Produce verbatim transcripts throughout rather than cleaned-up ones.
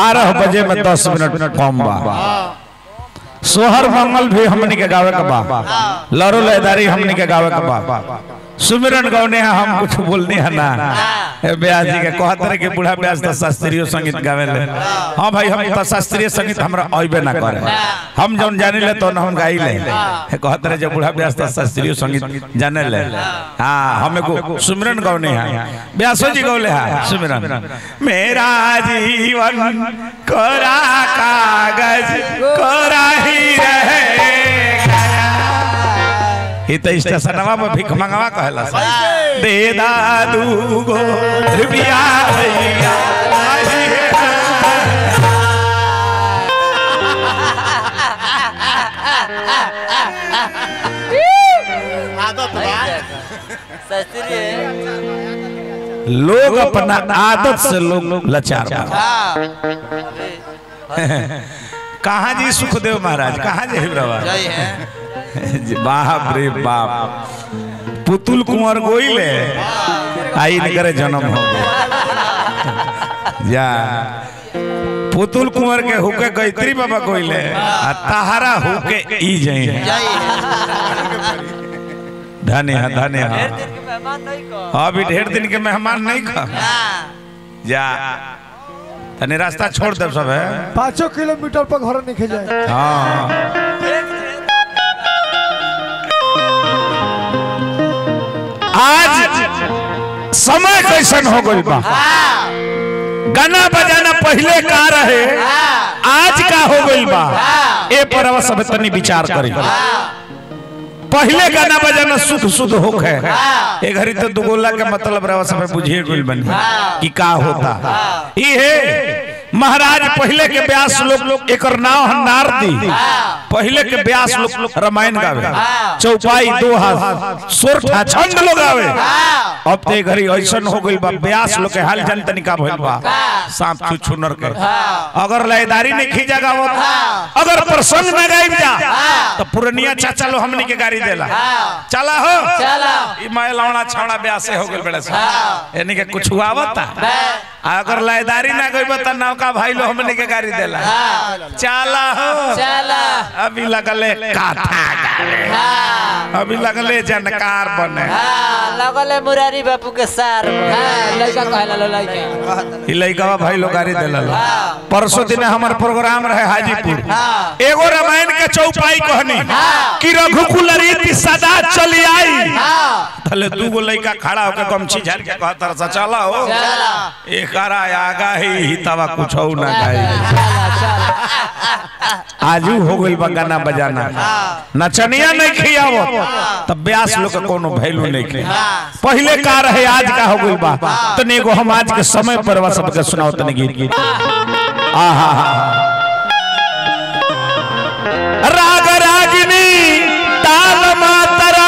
बारह बजे में दस मिनट कम बा। सोहर मंगल भी हमनी के गावे का बा, लरो लयदारी हमनी के गावे का बा। सुमिरन गौने हम कुछ बोलने है ना ब्यास जी के कहत रहे कि बूढ़ा ब्यास तो शास्त्रीय संगीत गावे ले। हाँ भाई हम तो शास्त्रीय संगीत हमरा अइबे ना करे, हम जौन जाने ले तो हम गाई ले। कहत रहे जब बूढ़ा ब्यास तो शास्त्रीय संगीत जाने ले। हाँ हमें को सुमिरन गौने है, ब्यासो जी गौले है सुमिरन। मेरा जीवन कोरा कागज कोरा ही रहे तो स्टेशनवा में भिख मंगवा कहला दे दादू गो रुपया भैया। लोग अपना आदत से लोग लाचार। कहाँ जी सुखदेव महाराज, कहाँ जी हिब्रवा बाप रे बाप, पुतुल कुंवर गोइले आई करे जन्म हो जा। पुतुल कुंवर के हुके गायत्री बाबा गोइले आ ताहारा हुके ई जाई। धन्य है धन्य है, अभी ढेर दिन के मेहमान नहीं खा जा। तने रास्ता छोड़ दे सब है, पाँचों किलोमीटर पर घर निकल जाए। हाँ आज समय कैसन हो गई बा, गाना बजाना पहले का रहे आज का हो गई बा। ए पर सब तनी विचार करी। पहले गाना बजाना शुद्ध शुद्ध होक है, ए घड़ी तो दुगोला के मतलब रवा सब बुझे गई बन कि का होता। ये महाराज पहले के व्यास लोग एक नाव नार दी, पहले के व्यास लोग रामायण गावे, चौपाई दोहा सोरठा छंद लोग गावे। अब ते घड़ी ऐसन हो गई बा व्यास लोग के हाल जन तनिका भइल बा सांप छुछुनर के। अगर लयदारी नहीं खींचा गावत, अगर प्रसंग में गाइब जा तो पुरनिया चाचा लो हमनी के गाड़ी देला चला हो चला। ई माय लौड़ा छौड़ा व्यासे हो गेल बड़े सा यानी के कुछ आवता। अगर लयदारी ना गइब त नौका भाई लो हमनी के गाड़ी देला चला हो चला। अभी लगले काथा गावे, अभी लगले जानकार बने, लगले मुरारी बापू के सार लइका कहला लो लइका। ई लइका भाई लो गाड़ी देला। परसों दिन हमार प्रोग्राम रहे हाजीपुर, एगो रामायण के चौपाई कहनी कि रघुकुल रीति सदा चली आई। तले दूगो लइका खड़ा होके गमछी झाड़ के कहत सा चला हो चला। एकरा आगा ही हितवा कुछ हो ना गाई। आजू हो गइल बा गाना बजाना, नचनिया नहीं खियावत तब व्यास लोग के कोनो वैल्यू नहीं खे। पहले का रहे आज का हो गइल बा। तने एगो हम आज के समय पर वा सबके सुनाओ तने गीत। आहा राग रागिनी ताल मातरा।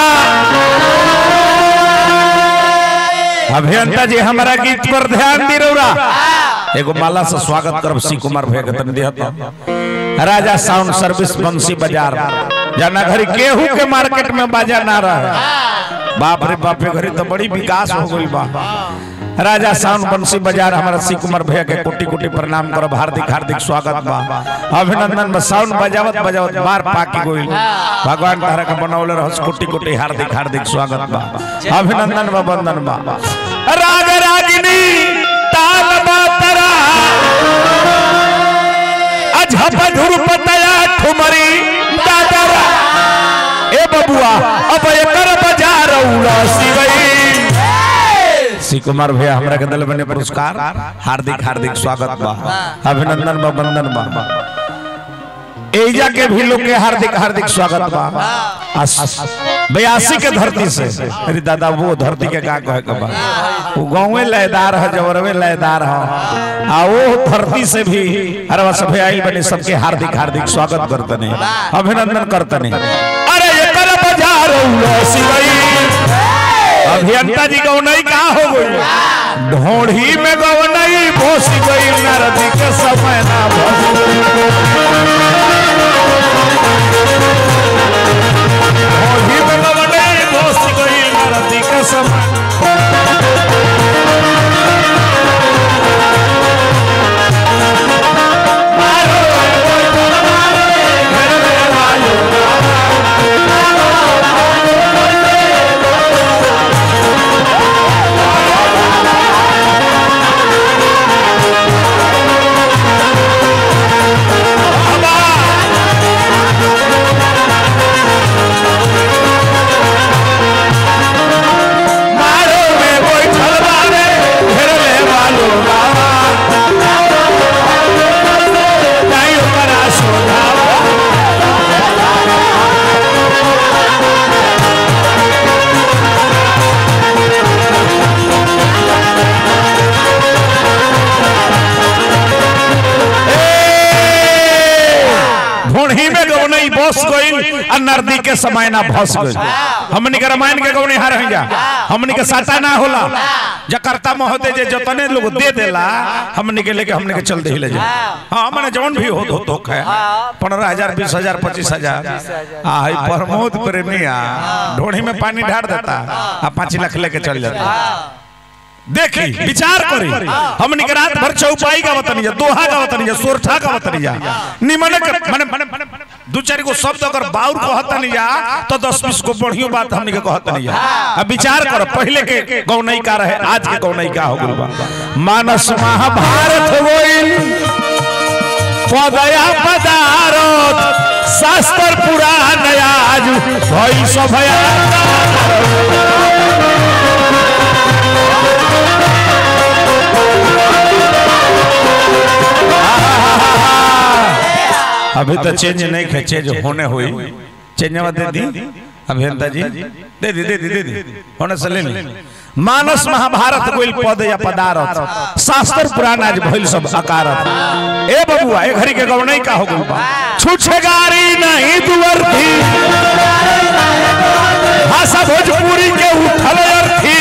अभियंता जी हमारा गीत पर ध्यान दी रौरा। एगो माला से स्वागत करब सी कुमार भैया के तन देहत। राजा साउंड सर्विस बंसी बाजार जाना घरी केहू के मार्केट में बाजा ना रहे। बाप रे बाप घरी तो बड़ी विकास हो गई बा। राजा साउंड बंसी बाजार हमारा सी कुमार भैया के कोटि कोटि प्रणाम करब, हार्दिक हार्दिक स्वागत बा, अभिनंदन बा। साउंड बजावत बजावत बार पाकी गोइल, भगवान तारा के बनौले रहस, कोटि कोटि हार्दिक हार्दिक स्वागत बा, अभिनंदन बा, वंदन बा। राग रागिनी ताल मातरा अझप धुरपतया ठुमरी दादरा। ए बबुआ अब एकर बाजार उड़ा सिवई। सी कुमार भैया हमरा के दिल बने पुरस्कार, हार्दिक हार्दिक स्वागत बा, अभिनंदन बा, वंदन बा। एजा के भी लोग के हार्दिक हार्दिक स्वागत बा। बयासी के धरती से मेरी दादा वो धरती के का कहे के बा, वो गाँवे लयदार है, जवरवे लयदार है। आ वो धरती से भी अरे सब आई बने सबके हार्दिक हार्दिक स्वागत करते नहीं, अभिनंदन करते नहीं। अरे एकर बाजार अभियंता जी गौनई कहाँ हो गई, ढोढ़ी में गौनई भोस गई, नरदी के समय ना ढोढ़ी में गौनई भोस गई, नरदी के समय। के समय ना भस गई हमनी के रामायण के गौने हार हैं जा हमनी के साटा ना होला जकर्ता महोदय जे जतने लोग दे देला हमनी के लेके हमनी के चल दे ले जा हां माने जौन भी हो तो है पंद्रह हजार बीस हजार पच्चीस हजार आ है प्रमोद प्रेमिया ढोड़ी में पानी ढार देता आ पाँच लाख लेके चल जाता देखी विचार करी हमनी के रात भर चौपाई का वतनिया दोहा का वतनिया सोरठा का वतनिया निमन माने दो चार गो शब्द अगर बाउर कहत नहीं जा तो दस बीस को बढ़िया बात हमनी के कहत नहीं जा अब विचार करो पहले के गौनई का रहे आज के गौनई का हो गइल बा मानस महाभारत होइल पदया पदारत शास्त्र पुराण आज भई सभया अभी तो चेंज नहीं खे चेंज होने हुई चेंज दे दी अभियंता जी दे दी दे दी दे दी होने से ले ली मानस महाभारत कोई पद या पदारथ शास्त्र पुराण आज भइल सब अकारत ए बबुआ ए घड़ी के गौनई का हो गइल बा छुछे गारी नहीं दुवर थी भाषा भोजपुरी के उठल अर्थी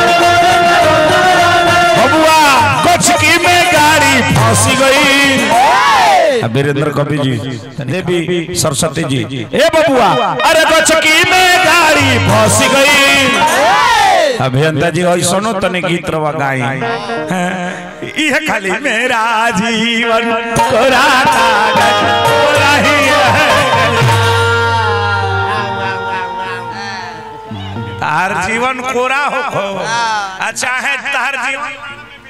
बबुआ कोचकी में गाड़ी फंसी गई वीरेंद्र कवि जी देवी सरस्वती जी ए बबुआ अरे कोचकी में गाड़ी फंस गई अभियंता जी और सुनो तने गीत रवा गाई यह खाली मेरा जीवन कोरा कोरा ही तार जीवन कोरा हो अच्छा है तार जीवन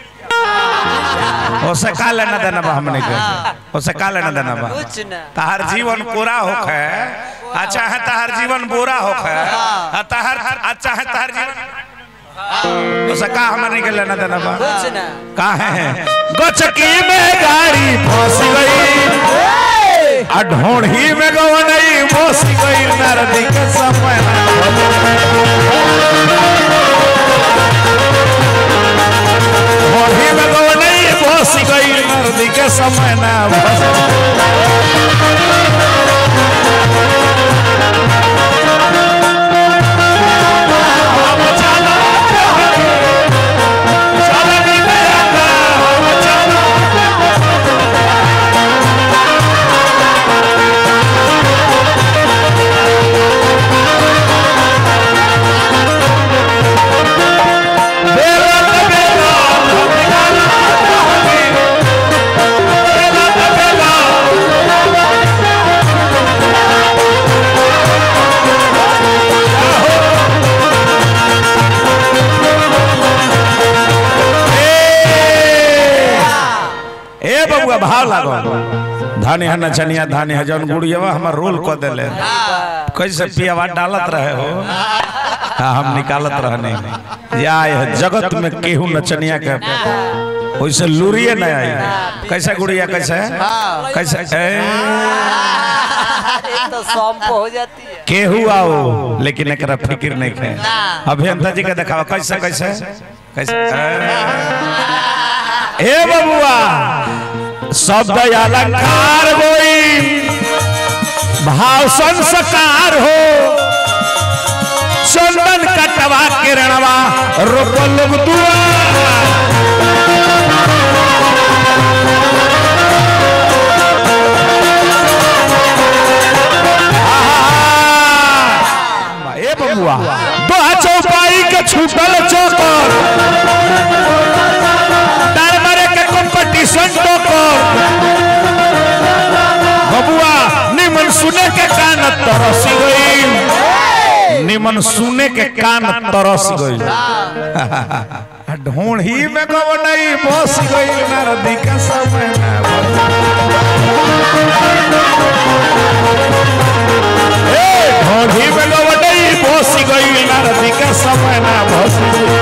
उसे का लेना देना बा हमने के उसे का लेना देना बा तार जीवन कोरा होखे अच्छा है तार जीवन बोरा होखे तार अच्छा है तार जीवन उसे का हमने के लेना देना बा का है गचकी में गाड़ी फंस गई आ ढोढ़ी में गवनई फंस गई नरदी के समय ढोढ़ी में गवनई फंस गई नरदी के समय ना भाव लागो धानी है नचनिया धानी है जौन गुड़ियावा हमार रोल को देले कैसे पियावा डालत रहे हो हाँ हम निकालत रहने या जगत में केहू नचनिया के वैसे लूरिए न आई कैसे गुड़िया कैसे कैसे तो सौंप हो जाती है केहू आओ लेकिन एकरा फिक्र नहीं है अभियंता जी के दिखावा कैसे कैसे कैसे ए बबुआ शब्द अलंकार होई भाव संस्कार हो चंदन कटवा किरणवा रोको लोग दुआ ए बबुआ दो चौपाई के छूटल चौकर कंपटीशन तो बबुआ निमन सुने के कान तरस गई निमन सुने के कान तरस गई ढोढ़ी में गवनई बस गई नरदी का समय ढोढ़ी में गवनई बस गई नरदी का समय ना बस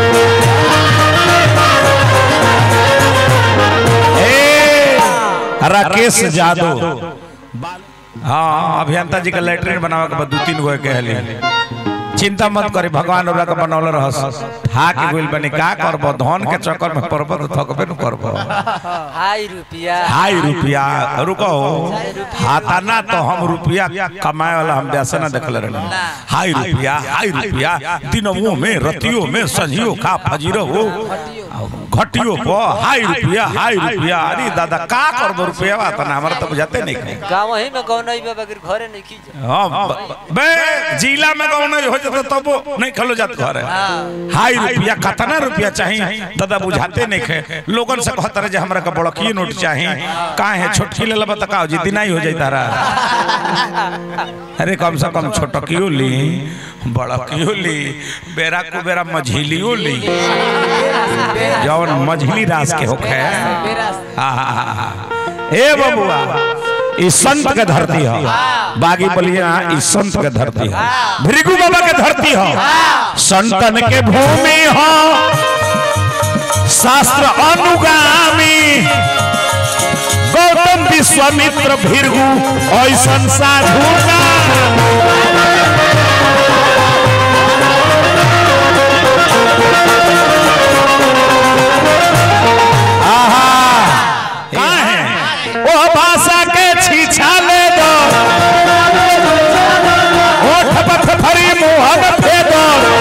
राकेश यादव हाँ अभियंता जी का लेटरिन बनावा के बाद दो तीन गो कहली चिंता मत करी भगवान ओरा के बनौले रहस थाक गइल बनी का करबो धन के चक्कर में पड़बो तो थकबे न करबो हाई रुपया हाई रुपया रुको हाथा ना तो हम रुपया कमाए वाला हम वैसे ना देखले रहले हाई रुपया हाई रुपया दिनों में रतियों में संजियो का फजीरो हो घटियो पो हाई रुपया हाई रुपया अरे दादा का करबो रुपया बात ना हमरा तो बुझाते नहीं कहीं गांव ही में गांव नहीं बगैर घरे नहीं की हां बे जिला में गांव नहीं हो जाता तब नहीं खलो जात घर हाई रुपया कितना रुपया चाहिए दादा बुझाते नहीं खे लोगन से कहत रहे जे हमरा के बड़की नोट चाहिए काहे है छोटकी ले लेबा त का जी दिनाई हो जाई तारा अरे कम से कम छोटकियो ली बड़कियो ली बेरा को बेरा मझिलियो ली जौन मझिली रास के होखे ए बबुआ इस संत के धरती है बागी बलिया इस संत के धरती है भृगु बाबा के धरती है संतन के भूमि हो शास्त्र अनुगामी गौतम विश्वामित्र भृगु ऐसन साधु भाषा के छीछा ले दो ओठ पथ फरी मुहन फेदो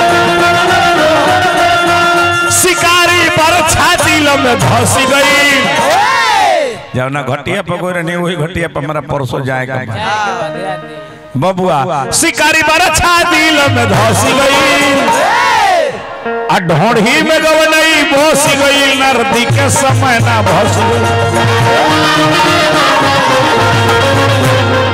शिकारी बरछा दिल में धस गई जब ना घटिया पकोरे नहीं वही घटिया पर हमारा परसों जाएगा बबुआ शिकारी बरछा दिल में धस गई ढोढ़ी में गव नहीं बस गई नरदी के समय ना भस गई